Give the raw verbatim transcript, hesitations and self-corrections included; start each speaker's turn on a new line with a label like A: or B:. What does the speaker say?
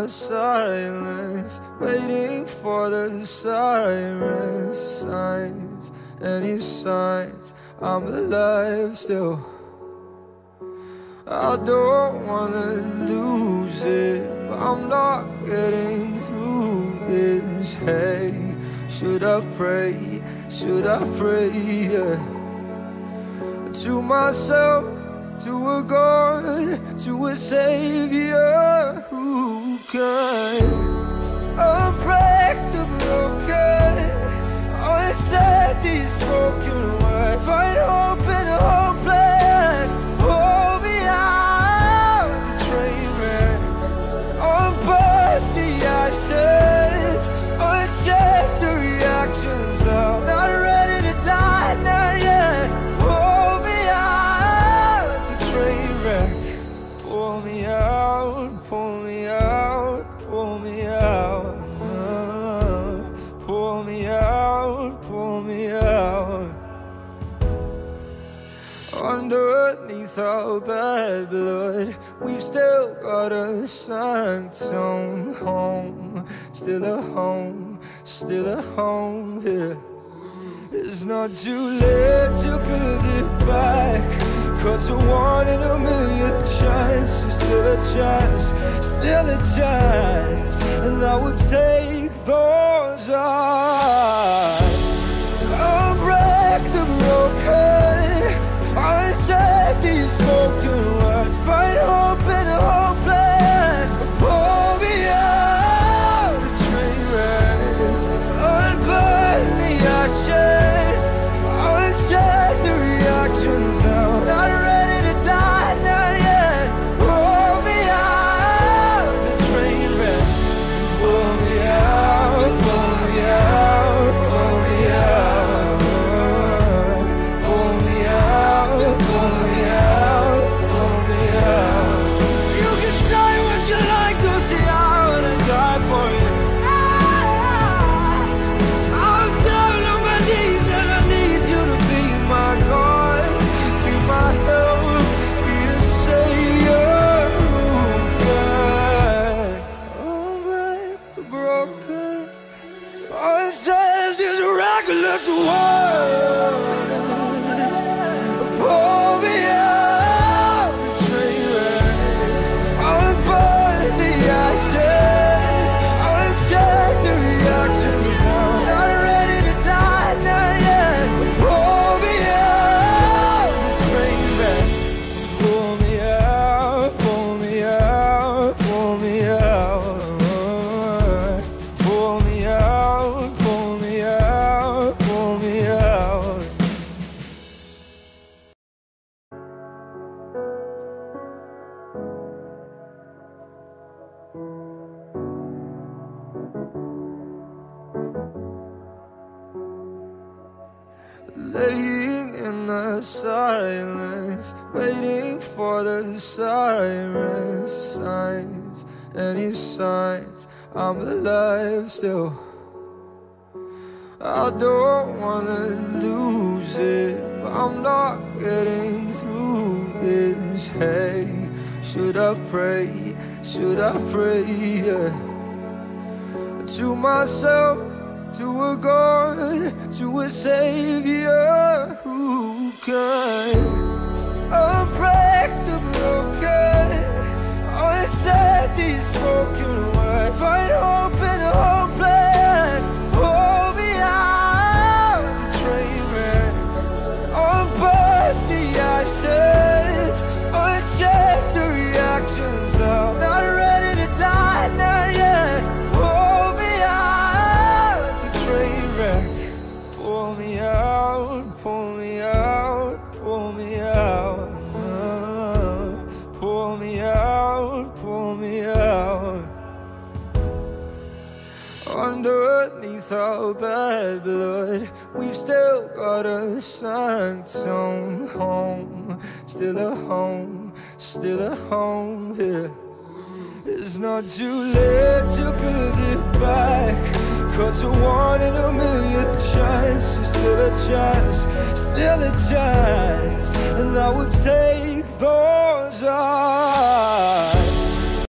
A: the silence, waiting for the sirens, signs, any signs I'm alive still. I don't wanna lose it, but I'm not getting through this. Hey, should I pray, should I pray, yeah, to myself, to a God, to a Savior who can unbreak the broken, unsaid these spoken words, find hope in the hopeless. Hold me out the train wreck, unburn the ashes, uncheck the reactions now. Not ready to die, not yet. Hold me out the train wreck. Pull me out, pull me out, pull me out. Uh, pull me out, pull me out. Underneath our bad blood, we've still got a sanctum home. Still a home, still a home here. It's not too late to build it back, cause a one in a million chance is still a chance, still a chance. And I would take those odds. Unbreak the broken, unsaid these spoken words, find hope in the hopeless. Pull me out the train wreck, unburn the ashes, uncheck the reactions now. Not ready to die, not yet. Pull me out the train wreck. Pull me out, pull me out, pull me out. Pull me out, pull me out, pull me out. You can say what you like, don't say I wanna die for you. I'm down on my knees and I need you to be my God, be my help, be a savior who can unbreak the broken, unsaid this reckless world. Pull me out the train wreck, unburn the ashes, uncheck the reactions now. Not ready to die, not yet. Pull me out the train wreck. Pull me out, pull me out, pull me out. Pull me out, pull me out, pull me out. Laying in the silence, waiting for the sirens, signs, any signs I'm alive still. I don't wanna lose it, but I'm not getting through this. Hey, should I pray, should I pray, yeah, to myself, to a God, to a Savior who can unbreak the broken, unsaid these spoken words, find hope in the hopeless. Hold me out the train wreck, unburn the ashes, uncheck the reactions now. Not ready to die, not yet. Hold me out the train wreck. Pull me out, pull me out, pull me out. Uh, pull me out, pull me out. Underneath our bad blood, we've still got a sanctum home. Still a home, still a home here. It's not too late to build it back, cause a one in a million chance is still a chance, still a chance. And I would take those